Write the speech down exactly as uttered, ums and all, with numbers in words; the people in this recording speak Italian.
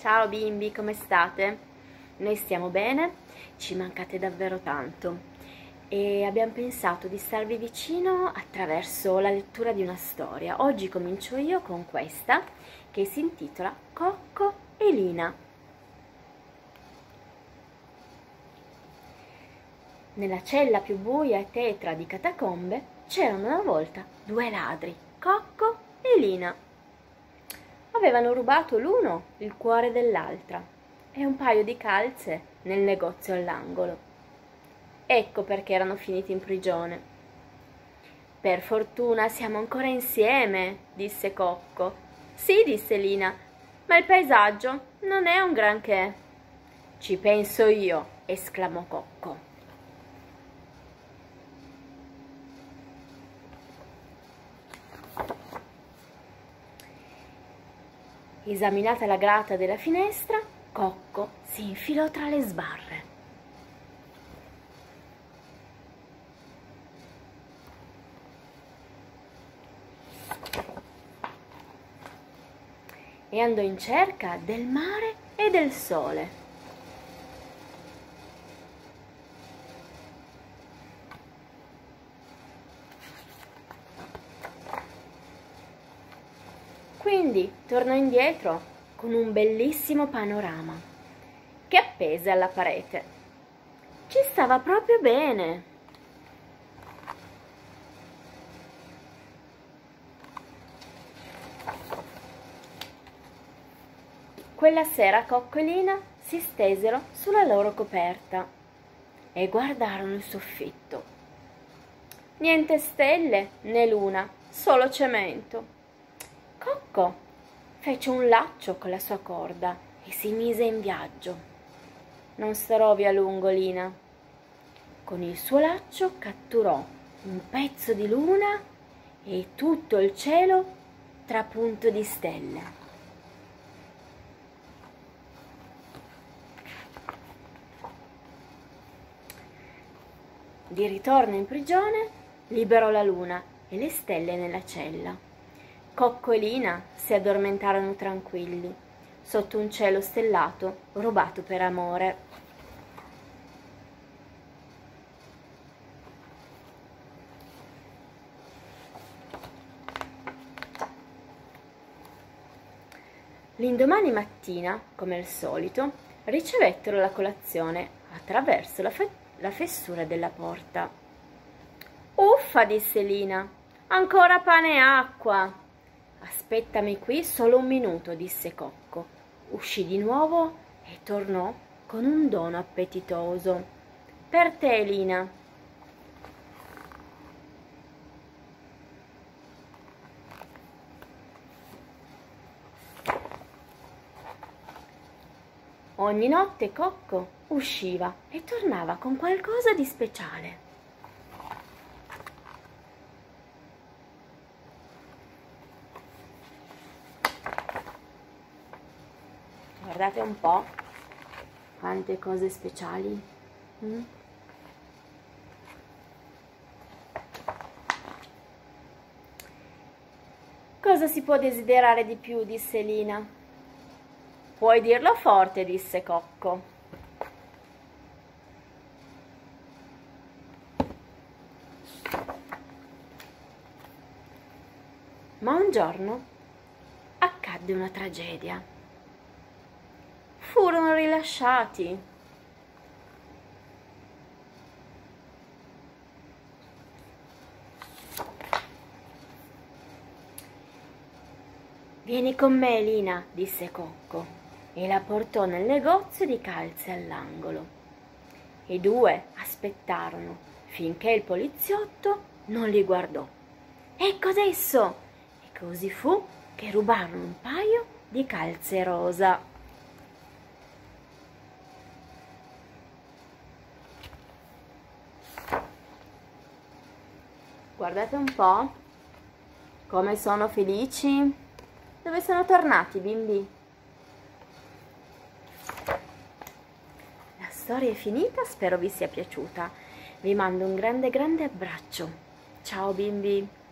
Ciao bimbi, come state? Noi stiamo bene, ci mancate davvero tanto e abbiamo pensato di starvi vicino attraverso la lettura di una storia. Oggi comincio io con questa che si intitola Cocco e Lina. Nella cella più buia e tetra di catacombe c'erano una volta due ladri, Cocco e Lina. Avevano rubato l'uno il cuore dell'altra e un paio di calze nel negozio all'angolo. Ecco perché erano finiti in prigione. Per fortuna siamo ancora insieme, disse Cocco. Sì, disse Lina, ma il paesaggio non è un granché. Ci penso io, esclamò Cocco. Esaminata la grata della finestra, Cocco si infilò tra le sbarre. E andò in cerca del mare e del sole. Quindi tornò indietro con un bellissimo panorama che appese alla parete. Ci stava proprio bene. Quella sera Cocco e Lina si stesero sulla loro coperta e guardarono il soffitto. Niente stelle né luna, solo cemento. Cocco fece un laccio con la sua corda e si mise in viaggio. Non starò via lungo, Lina. Con il suo laccio catturò un pezzo di luna e tutto il cielo trapunto di stelle. Di ritorno in prigione, liberò la luna e le stelle nella cella. Cocco e Lina si addormentarono tranquilli, sotto un cielo stellato rubato per amore. L'indomani mattina, come al solito, ricevettero la colazione attraverso la, fe- la fessura della porta. «Uffa!» disse Lina, «ancora pane e acqua!» «Aspettami qui solo un minuto», disse Cocco. Uscì di nuovo e tornò con un dono appetitoso. «Per te, Lina». Ogni notte Cocco usciva e tornava con qualcosa di speciale. Guardate un po' quante cose speciali. Mm? Cosa si può desiderare di più? Disse Lina. Puoi dirlo forte, disse Cocco. Ma un giorno accadde una tragedia. Furono rilasciati. Vieni con me, Lina, disse Cocco, e la portò nel negozio di calze all'angolo. I due aspettarono finché il poliziotto non li guardò. Ecco adesso! E così fu che rubarono un paio di calze rosa. Guardate un po' come sono felici. Dove sono tornati, bimbi? La storia è finita, spero vi sia piaciuta. Vi mando un grande grande abbraccio. Ciao bimbi!